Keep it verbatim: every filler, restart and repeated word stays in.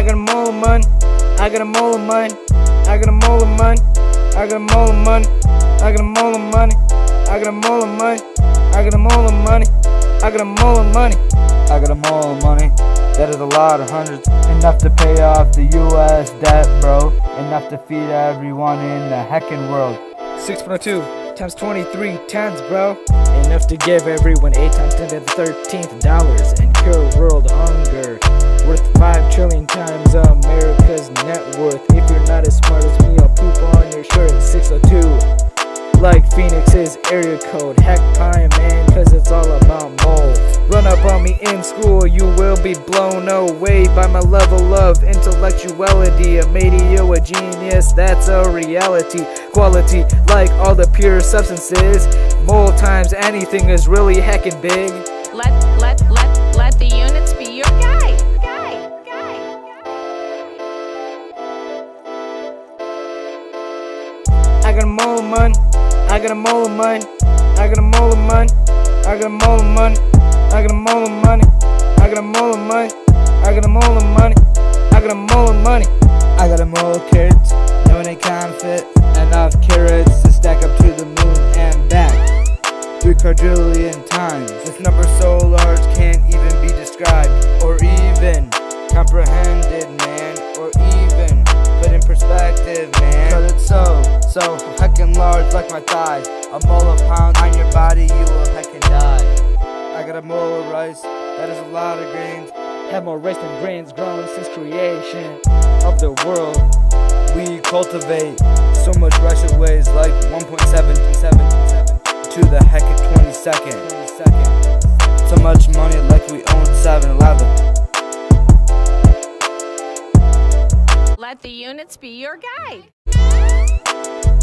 got a mole of money. I got a mole of money. I got a mole of money. I got a mole of money. I got a mole of money. I got a mole of money. I got a mole of money. I got a mole of money. I got a mole of money. That is a lot of hundreds. Enough to pay off the U S debt, bro. Enough to feed everyone in the heckin' world. six point two times twenty-three tens, bro. Enough to give everyone eight times ten to the thirteenth dollars and cure world hunger. Worth five trillion times America's net worth. If you're not as smart as me, I'll poop on your shirt. six oh two, like Phoenix's area code. Heck pie, man, cause it's all about mold. Run up on me in school, you will be blown away by my level of intellectuality. A medio, a genius, that's a reality. Quality, like all the pure substances. Mole times anything is really heckin' big. Let, let, let, let the units be your guide. Guide, guide, I got a mole of money. I got a mole of money. I got a mole of money. I got a mole of money. I got a mole of money. I got a mole of money. I got a mole of money. I got a mole of money. I got a mole of carrots, no they can't fit enough carrots to stack up to the moon and back three quadrillion times. This number so large can't even be described or even comprehended, man, or even put in perspective, man. Cause it's so, so heckin' large like my thighs. A mole of pounds on your body, you will heckin' die. I got a mole of rice, that is a lot of grains. Have more rice than grains grown since creation of the world. We cultivate so much rice it weighs like one point seven to the heckin' twenty-second. So much money like we own seven eleven. Let the units be your guide.